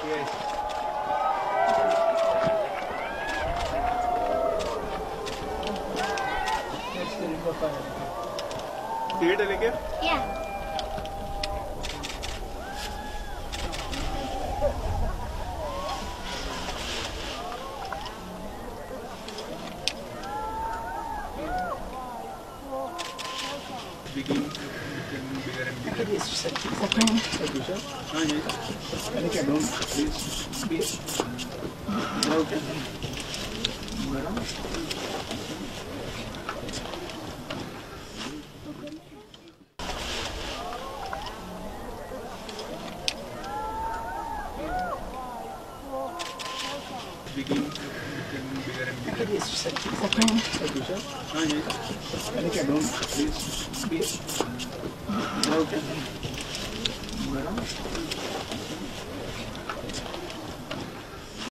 Theater लेके? Yeah. Becoming bigger and bigger. हाँ ये. Okay, don't please. Okay. Madam. Becoming bigger and bigger. हाँ ये. Okay, don't please. Okay. Madam.